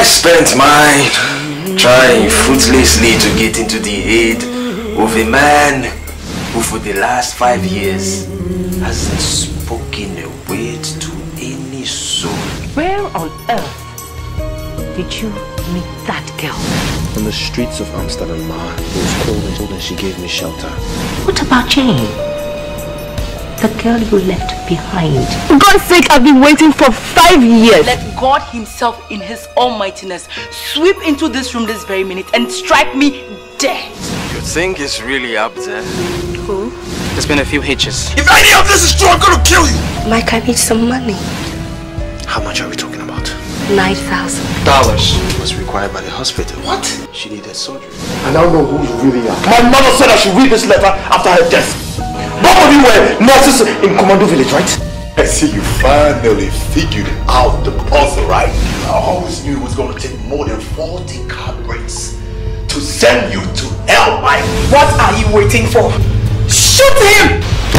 spent mine trying fruitlessly to get into the head of a man who for the last 5 years hasn't spoken a word to any soul. Where on earth did you meet that girl? On the streets of Amsterdam, Ma. It was cold and she gave me shelter. What about Jane? The girl you left behind. For God's sake, I've been waiting for 5 years. Let God himself in his almightiness sweep into this room this very minute and strike me dead. You think it's really up there? Who? There's been a few hitches. If any of this is true, I'm gonna kill you! Mike, I need some money. How much are we talking about? $9,000. It was required by the hospital. What? She needed surgery. I now know who you really are. My mother said I should read this letter after her death. Both of you were nurses in Commando Village, right? I see you finally figured out the puzzle, right? I always knew it was going to take more than 40 car breaks to send you to hell, Mike. What are you waiting for? Shoot him!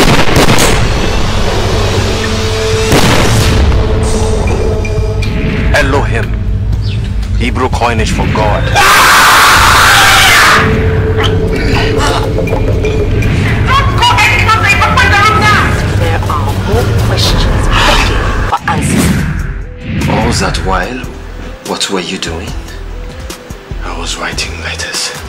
Elohim. Hebrew coinage for God. There are more questions begging for answers. All that while, what were you doing? I was writing letters.